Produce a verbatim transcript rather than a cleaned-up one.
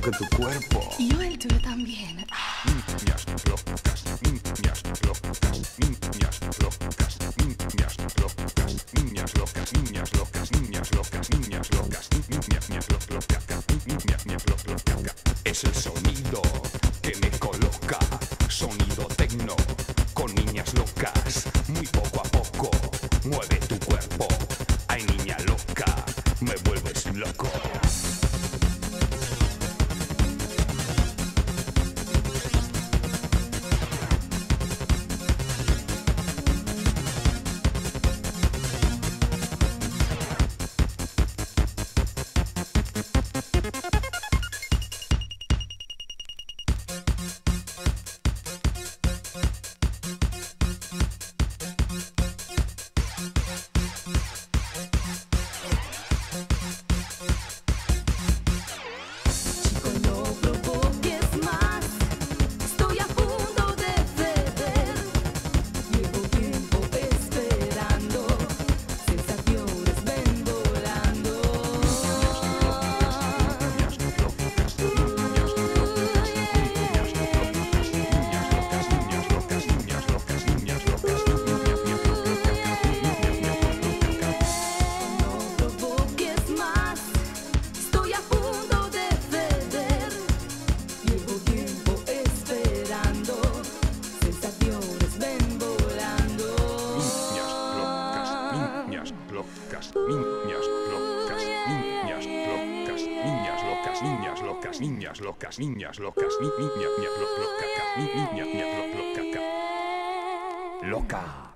que tu cuerpo. Y yo el tuyo también. Niñas locas, niñas locas, niñas locas, niñas locas, niñas locas, niñas locas, niñas locas, niñas locas, niñas, niñas locas, niñas, niñas locas. Es el sonido que me coloca, sonido tecno, con niñas locas, muy poco a poco, mueve tu cuerpo. Ay, niña loca, me vuelves loco. Locas, niñas locas, niñas locas, niñas locas, niñas locas, niñas locas, niñas locas, niñas locas, niñas locas, loca.